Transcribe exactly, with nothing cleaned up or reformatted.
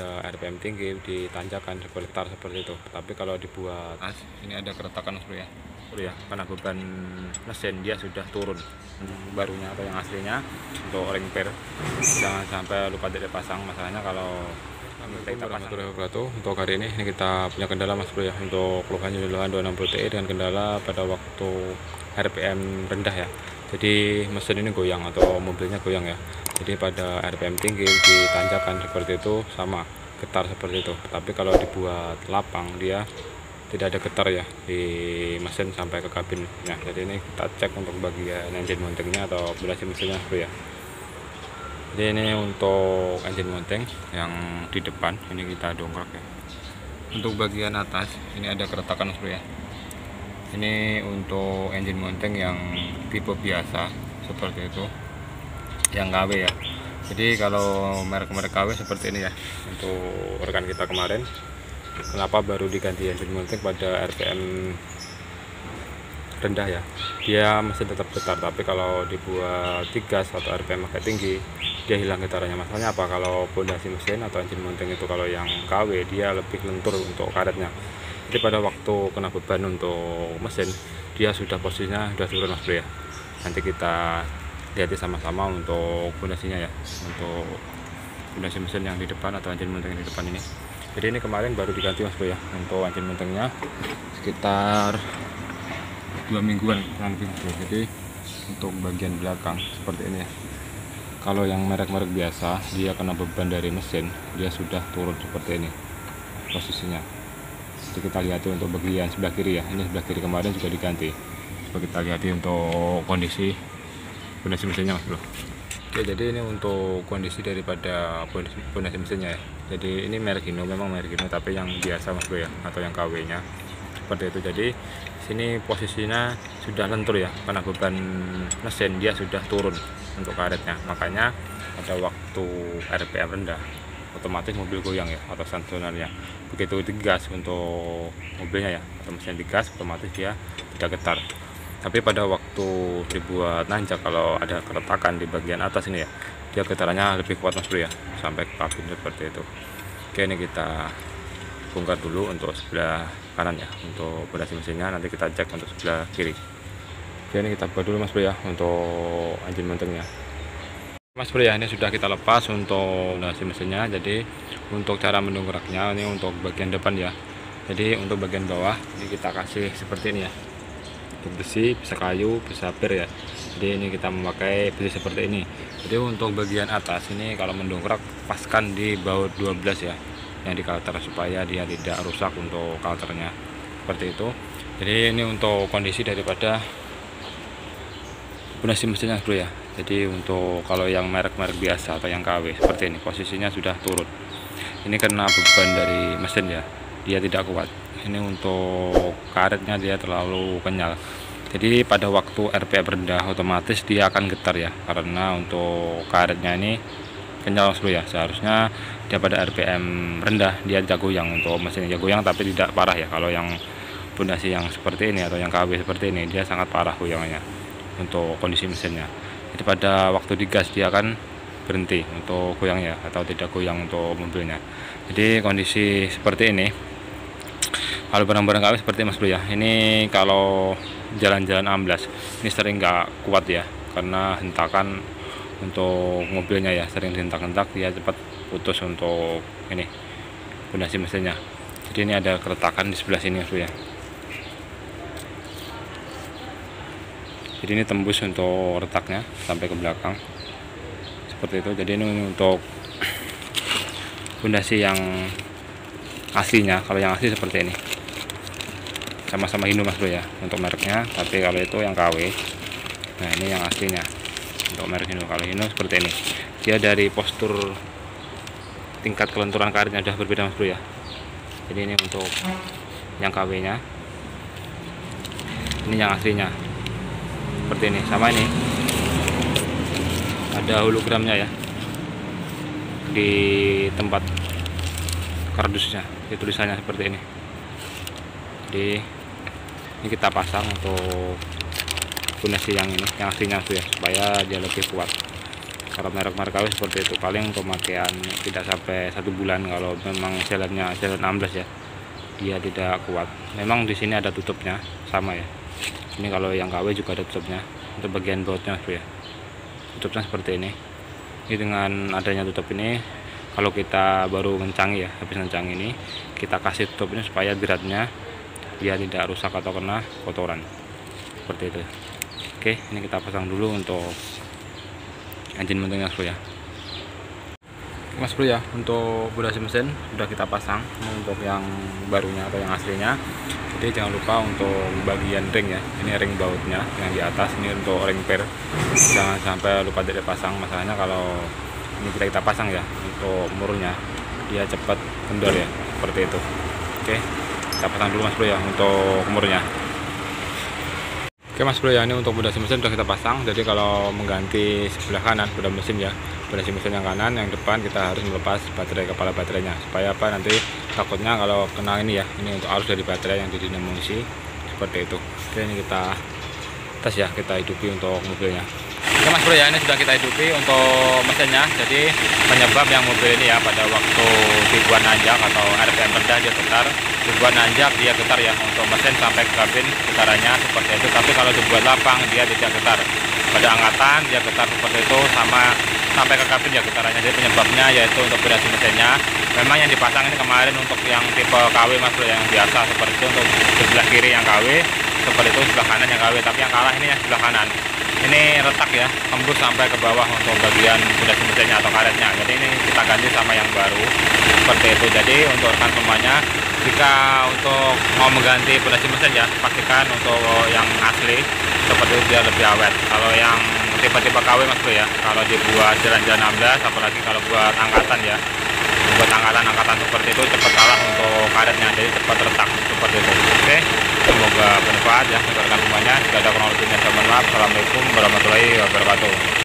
pada R P M tinggi ditanjakan bergetar seperti itu. Tapi kalau dibuat as, ini ada keretakan ya, ya karena beban mesin dia sudah turun. Barunya atau yang aslinya untuk ring per jangan sampai lupa tidak pasang. Masalahnya kalau kita pasang. Untuk hari ini ini kita punya kendala Mas Bro ya, untuk keluhan keluhan dua enam puluh Ti dengan kendala pada waktu R P M rendah ya. Jadi mesin ini goyang atau mobilnya goyang ya. Jadi pada R P M tinggi ditanjakan seperti itu sama getar seperti itu. Tapi kalau dibuat lapang dia tidak ada getar ya di mesin sampai ke kabin. Nah, jadi ini kita cek untuk bagian engine mountingnya atau pondasi mesinnya Bro ya. Jadi ini untuk engine mounting yang di depan ini kita dongkrak ya. Untuk bagian atas ini ada keretakan Bro ya. Ini untuk engine mounting yang tipe biasa seperti itu, yang K W ya. Jadi kalau merek-merek K W seperti ini ya. Untuk rekan kita kemarin, kenapa baru diganti engine mounting pada R P M rendah ya, dia mesin tetap getar, tapi kalau dibuat digas atau R P M agak tinggi dia hilang getarannya. Masalahnya apa? Kalau pondasi mesin atau engine mounting itu kalau yang K W dia lebih lentur untuk karetnya. Jadi pada waktu kena beban untuk mesin dia sudah posisinya sudah turun Mas Bro ya. Nanti kita lihat sama-sama untuk pondasinya ya, untuk pondasi mesin yang di depan atau engine mounting yang di depan ini. Jadi ini kemarin baru diganti Mas Bro ya, untuk engine mountingnya sekitar dua mingguan kurang lebih. Jadi untuk bagian belakang seperti ini ya, kalau yang merek-merek biasa dia kena beban dari mesin dia sudah turun seperti ini posisinya. Jadi kita lihat untuk bagian sebelah kiri ya, ini sebelah kiri kemarin juga diganti. Coba kita lihat untuk kondisi pondasi mesinnya Mas Bro. Oke, jadi ini untuk kondisi daripada pondasi mesinnya ya. Jadi ini merek Hino, memang merek Hino tapi yang biasa Mas Bro ya, atau yang K W nya seperti itu. Jadi sini posisinya sudah lentur ya, karena beban mesin dia sudah turun untuk karetnya. Makanya pada waktu R P M rendah otomatis mobil goyang ya, atau stasionernya. Begitu digas untuk mobilnya ya, atau mesin digas otomatis dia tidak getar. Tapi pada waktu dibuat nanjak, kalau ada keretakan di bagian atas ini ya, dia getarannya lebih kuat Mas Bro ya, sampai ke kabin seperti itu. Oke, ini kita bongkar dulu untuk sebelah kanan ya, untuk pondasi mesinnya. Nanti kita cek untuk sebelah kiri. Oke, ini kita buat dulu Mas Bro ya untuk engine mountingnya Mas Bro ya. Ini sudah kita lepas untuk pondasi mesinnya. Jadi untuk cara mendongkraknya ini untuk bagian depan ya. Jadi untuk bagian bawah ini kita kasih seperti ini ya, untuk besi, bisa kayu, bisa bir ya. Jadi ini kita memakai besi seperti ini. Jadi untuk bagian atas ini kalau mendongkrak paskan di baut dua belas ya, yang di kalter, supaya dia tidak rusak untuk kalternya seperti itu. Jadi ini untuk kondisi daripada pondasi mesinnya Bro ya. Jadi untuk kalau yang merek-merek biasa atau yang K W seperti ini posisinya sudah turun. Ini karena beban dari mesin ya, dia tidak kuat. Ini untuk karetnya dia terlalu kenyal. Jadi pada waktu R P M rendah otomatis dia akan getar ya, karena untuk karetnya ini kenyal Bro ya. Seharusnya dia pada R P M rendah dia tidak goyang, untuk mesinnya goyang tapi tidak parah ya. Kalau yang pondasi yang seperti ini atau yang K W seperti ini dia sangat parah goyangannya untuk kondisi mesinnya. Jadi pada waktu digas dia akan berhenti untuk goyang ya, atau tidak goyang untuk mobilnya. Jadi kondisi seperti ini kalau barang-barang K W seperti Mas Bro ya, ini kalau jalan-jalan amblas ini sering nggak kuat ya, karena hentakan untuk mobilnya ya, sering dihentak-hentak dia cepat putus untuk ini pondasi mesinnya. Jadi ini ada keretakan di sebelah sini Mas Bro ya. Jadi ini tembus untuk retaknya sampai ke belakang seperti itu. Jadi ini untuk pondasi yang aslinya. Kalau yang asli seperti ini sama-sama Hino Mas Bro ya untuk mereknya, tapi kalau itu yang K W. Nah, ini yang aslinya untuk merek Hino. Kalau Hino seperti ini, dia dari postur tingkat kelenturan karetnya sudah berbeda Mas Bro ya. Jadi ini untuk yang K W nya, ini yang aslinya seperti ini. Sama ini ada hologramnya ya di tempat kardusnya, di tulisannya seperti ini. Jadi ini kita pasang untuk pondasi yang ini, yang aslinya tuh ya, supaya dia lebih kuat. Kalau merek-merek K W seperti itu, paling pemakaian tidak sampai satu bulan kalau memang jalannya jalan amblas ya, dia tidak kuat. Memang di sini ada tutupnya sama ya, ini kalau yang K W juga ada tutupnya untuk bagian bautnya Mas Bro ya, tutupnya seperti ini. Ini dengan adanya tutup ini, kalau kita baru ngencangi ya, habis ngencang ini kita kasih tutup ini supaya beratnya dia tidak rusak atau kena kotoran seperti itu. Oke, ini kita pasang dulu untuk engine mounting Mas Bro ya. Mas Bro ya, untuk pondasi mesin sudah kita pasang. Ini untuk yang barunya atau yang aslinya. Jadi jangan lupa untuk bagian ring ya, ini ring bautnya yang di atas, ini untuk ring per, jangan sampai lupa tidak pasang. Masalahnya kalau ini kita kita pasang ya, untuk murnya dia cepat kendor ya, seperti itu. Oke, kita pasang dulu Mas Bro ya untuk murnya. Oke Mas Bro ya, ini untuk pondasi mesin sudah kita pasang. Jadi kalau mengganti sebelah kanan pondasi mesin ya, pondasi mesin yang kanan, yang depan kita harus melepas baterai kepala baterainya, supaya apa, nanti takutnya kalau kena ini ya, ini untuk arus dari baterai yang di dinamo isi seperti itu. Oke, ini kita tes ya, kita hidupi untuk mobilnya. Oke Mas Bro ya, ini sudah kita hidupi untuk mesinnya. Jadi penyebab yang mobil ini ya, pada waktu dibuat nanjak atau R P M rendah dia getar, dibuat nanjak dia getar ya, untuk mesin sampai ke kabin getarannya seperti itu. Tapi kalau dibuat lapang dia tidak getar, pada angkatan dia getar seperti itu, sama sampai ke kabin ya getarannya. Jadi penyebabnya yaitu untuk pondasi mesinnya. Memang yang dipasang ini kemarin untuk yang tipe K W Mas Bro, yang biasa seperti itu, untuk sebelah kiri yang K W seperti itu, sebelah kanan yang K W. Tapi yang kalah ini yang sebelah kanan, ini retak ya, tembus sampai ke bawah untuk bagian pondasi mesinnya atau karetnya. Jadi ini kita ganti sama yang baru seperti itu. Jadi untuk rekan semuanya, jika untuk mau mengganti pondasi mesin ya, pastikan untuk yang asli seperti itu, dia lebih awet. Kalau yang tipe-tipe K W Mas Bro ya, kalau dibuat jalan-jalan amblas, apalagi kalau buat angkatan ya, buat angkatan-angkatan seperti itu cepat kalah untuk karetnya, jadi cepat retak seperti itu. Oke, semoga bermanfaat ya untuk rekan semuanya. Jika ada kurang lebihnya, saya mohon maaf. Assalamualaikum warahmatullahi wabarakatuh.